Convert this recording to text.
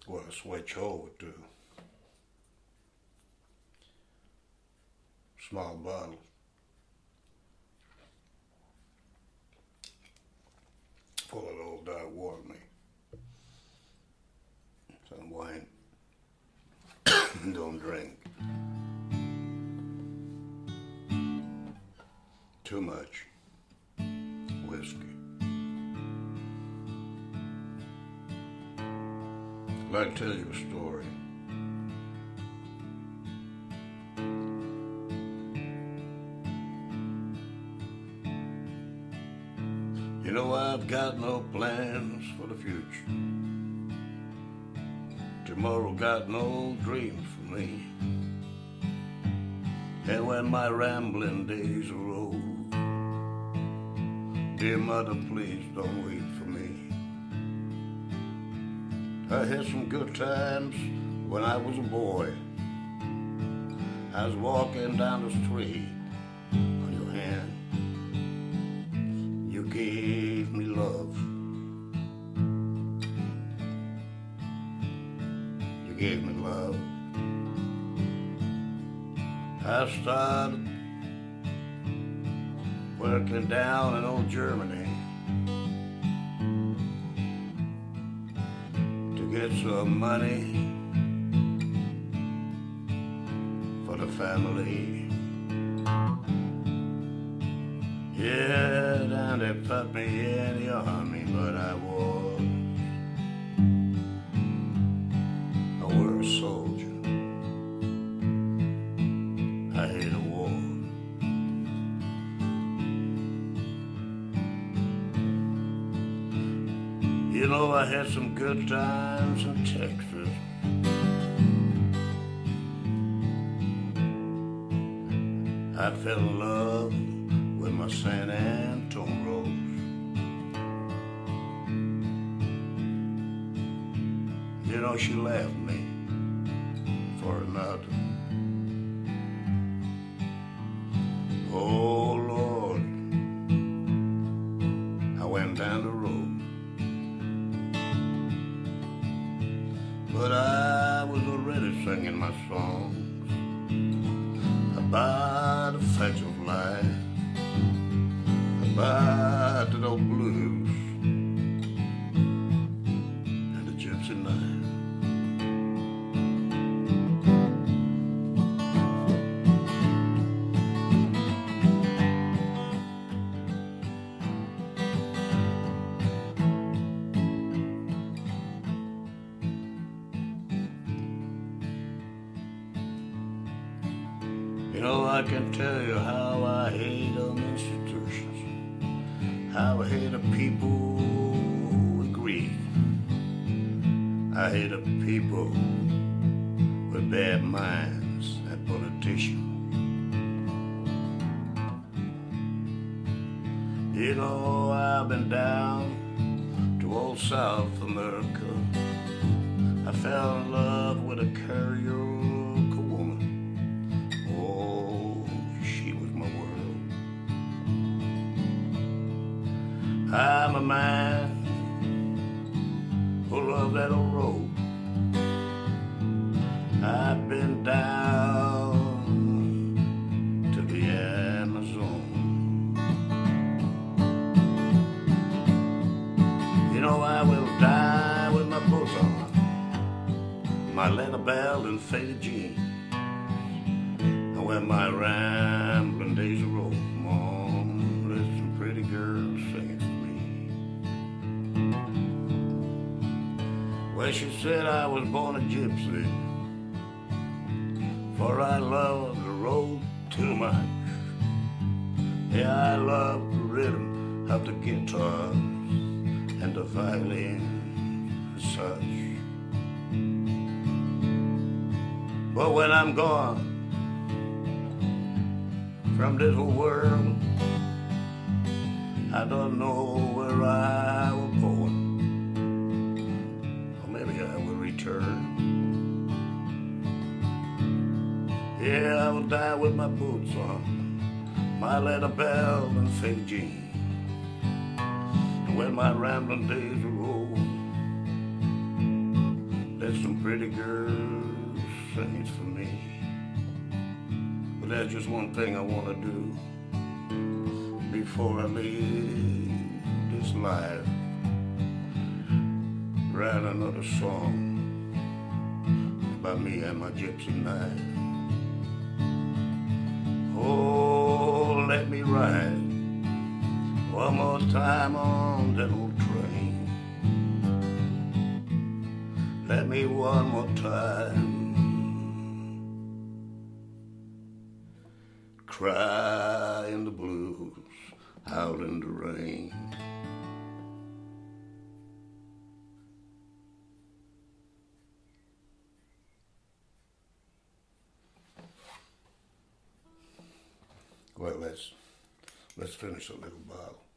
what I switch over to. Small bottles. Full of old dark water, me. Some wine. Don't drink. Too much whiskey. I'd like to tell you a story. You know, I've got no plans for the future. Tomorrow got no dreams for me. And when my rambling days are old, dear mother, please don't wait for me. I had some good times when I was a boy. I was walking down the street on your hand. You gave me love. You gave me love. I started working down in old Germany to get some money for the family. Yeah, down they put me in the army, but I was a soldier. I hate a war. You know, I had some good times in Texas. I fell in love with my San Antone Rose. You know, she left me for another. Oh Lord, I went down the road, but I was already singing my songs about the facts of life, about the old blues and the gypsy night. You know, I can tell you how I hate on institutions, how I hate the people with greed. I hate the people with bad minds and politicians. You know, I've been down to old South America. I fell in love with a karaoke woman. Oh, she was my world. I'm a man who loves that old road. I've been down to the Amazon. You know, I will die with my boots on, my leather belt and faded jeans. And when my rambling days are over, Mom, there's some pretty girls singing for me. Well, she said I was born a gypsy, for I love the road too much. Yeah, I love the rhythm of the guitar and the violin and such. But when I'm gone from this whole world, I don't know where I was born, or maybe I will return. Yeah, I will die with my boots on, my leather belt and faded jeans. And when my rambling days are over, Let some pretty girls sing it for me. But there's just one thing I want to do before I leave this life. Write another song about me and my gypsy knife. Oh, let me ride one more time on that old train. Let me one more time cry in the blues, out in the rain. Well, let's finish a little bottle.